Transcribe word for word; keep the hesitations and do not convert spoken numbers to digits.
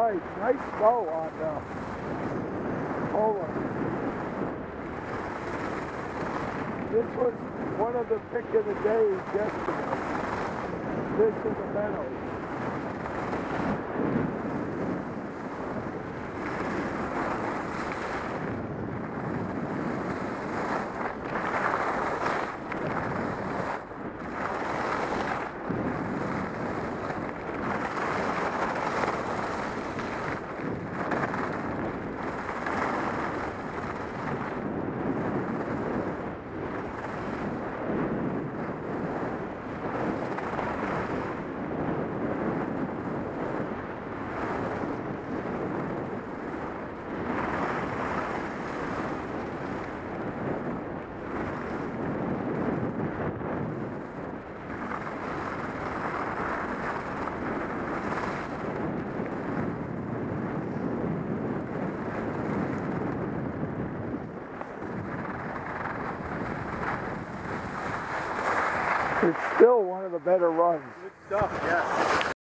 right, nice bow on uh, Poland. This was one of the pick of the days yesterday. This in the meadows. It's still one of the better runs. Good stuff, yes.